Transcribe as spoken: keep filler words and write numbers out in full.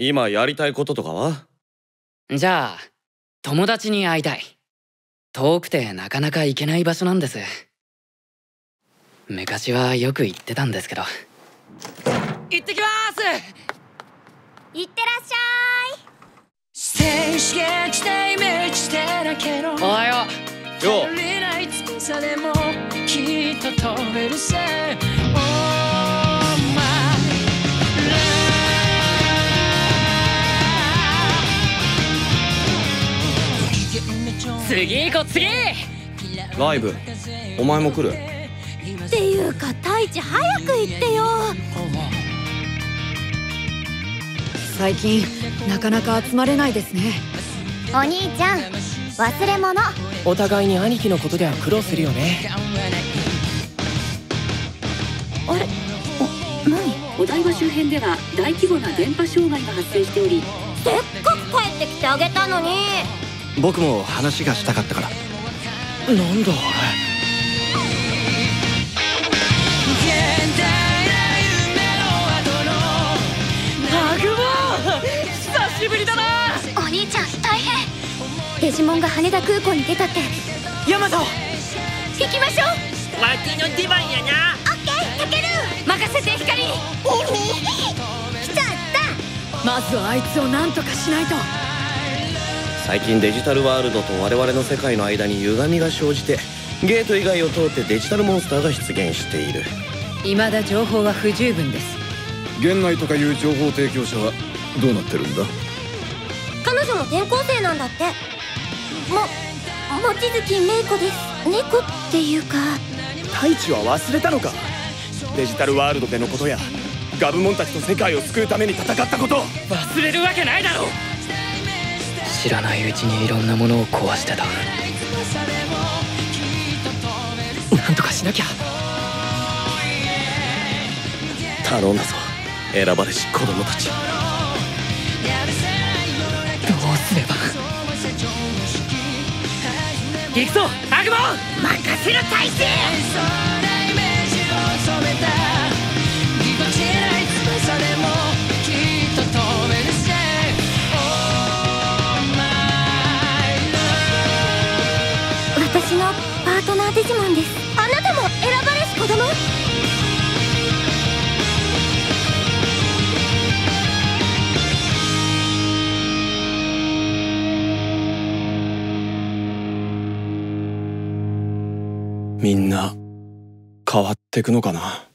今やりたいこととかは？ じゃあ友達に会いたい。遠くてなかなか行けない場所なんです。昔はよく行ってたんですけど。行ってきます。 いってらっしゃい。 おはよよう。 次行こう次。 ライブお前も来る？ っていうか太一早く行ってよ。 最近なかなか集まれないですね。 お兄ちゃん忘れ物。 お互いに兄貴のことでは苦労するよね。 あれ、お、何？ お台場周辺では大規模な電波障害が発生しており、 せっかく帰ってきてあげたのに。 僕も話がしたかったから。 なんだあハグモン久しぶりだな。 お兄ちゃん大変。デジモンが羽田空港に出たって。 ヤマト行きましょう。 わての出番やな。 オッケー、タケル任せて光。来ちゃった。 まずはあいつを何とかしないと。 最近デジタルワールドと我々の世界の間に歪みが生じて、ゲート以外を通ってデジタルモンスターが出現している。 未だ情報は不十分です。 源内とかいう情報提供者はどうなってるんだ？ 彼女も転校生なんだって。も、望月芽衣子です。猫っていうか。 太一は忘れたのか。デジタルワールドでのことやガブモンたちと世界を救うために戦ったこと。 忘れるわけないだろう。知らないうちにいろんなものを壊してた。 なんとかしなきゃ。 頼んだぞ選ばれし子供たち。 どうすれば。行くぞハグモン。 任せろ大勢。 私のパートナーデジモンです。あなたも選ばれし子供？ みんな変わってくのかな。